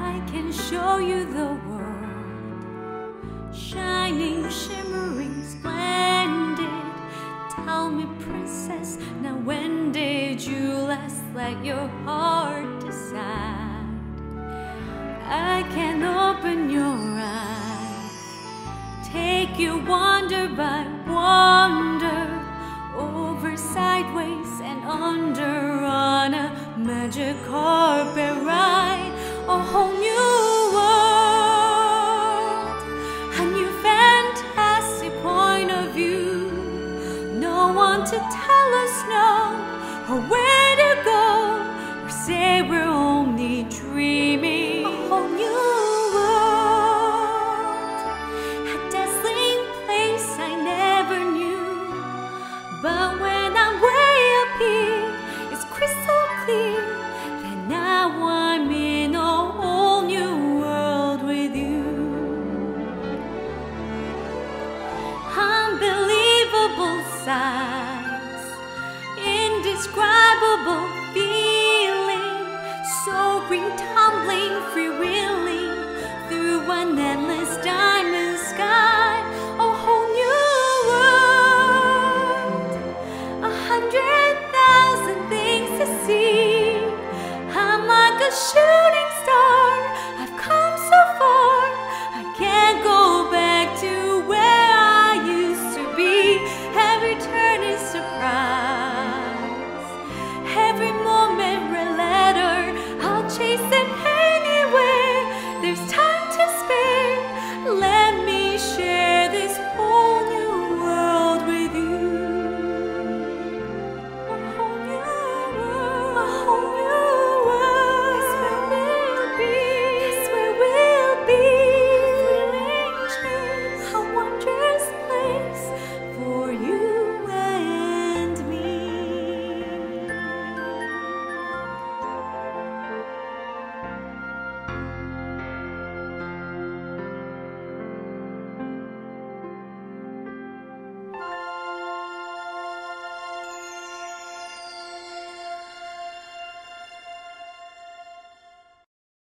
I can show you the world, shining, shimmering, splendid. Tell me, princess, now when did you last let your heart decide? I can open your eyes, take you wonder by wonder, over, sideways, and under, on a magic carpet ride. A whole new world, a new fantastic point of view. No one to tell us no, or where to go, or say we're only dreaming. A whole new world, a dazzling place I never knew. But when I'm way up here, it's crystal clear that now I'm in a whole new world with you. Unbelievable sights, indescribable feeling, soaring, tumbling, freewheeling through an endless